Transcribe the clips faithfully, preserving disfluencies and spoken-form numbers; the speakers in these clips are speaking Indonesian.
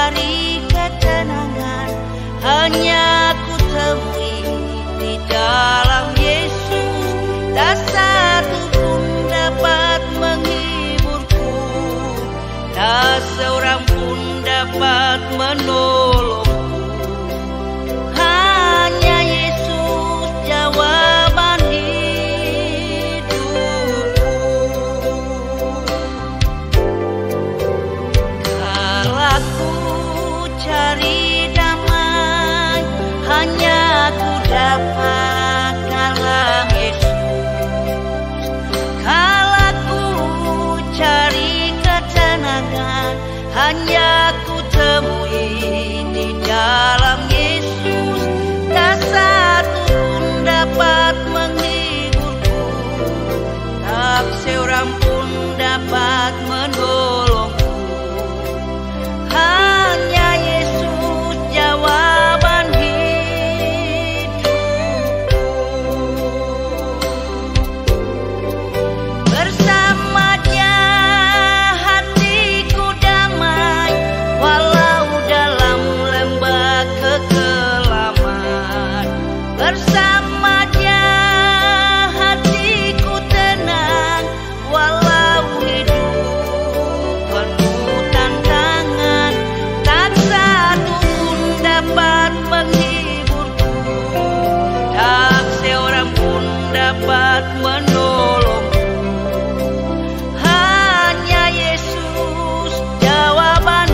cari ketenangan hanya ku temui di dalam Yesus. Tak satu pun dapat menghiburku, tak seorang pun dapat menolongku. Hanya Yesus jawaban hidupku. Kalau ku cari damai, hanya ku dapat dalam Yesus. Kalau ku cari ketenangan, hanya ku temui di dalam Yesus. Tak satu pun dapat menghiburku, tak seorang pun dapat menolongku. Hanya Yesus jawaban hidupku. Bersama Dia hatiku damai, walau dalam lembah kekelaman. Bersama Dia hatiku tenang, walau hidup penuh tantangan. Tak satu pun dapat menghiburku, tak seorang pun dapat menolongku. Hanya Yesus jawaban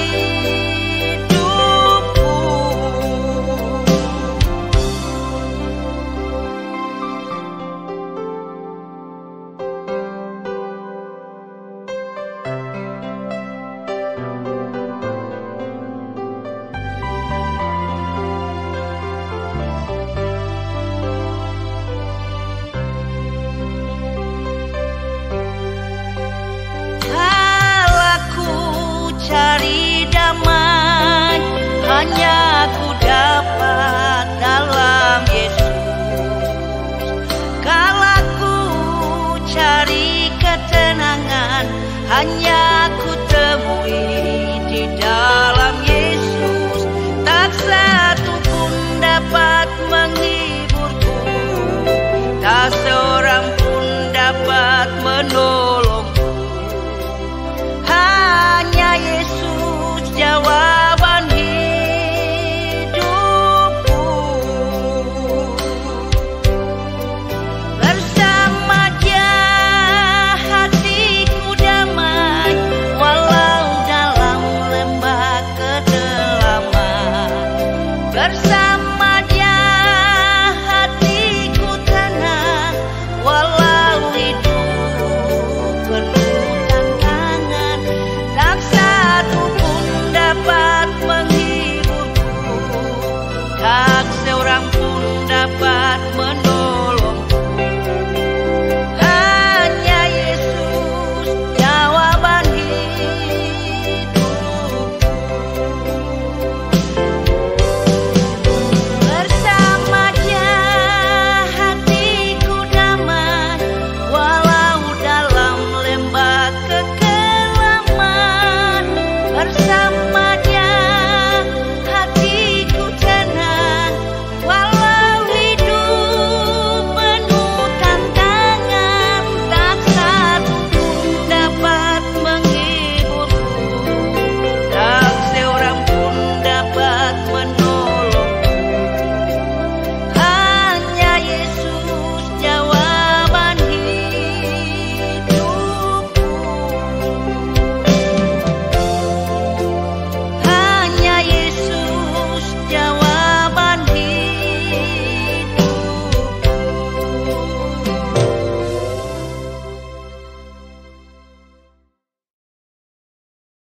hidupku. Kalau ku cari damai, hanya ku dapat dalam Yesus. Kalau ku cari ketenangan, hanya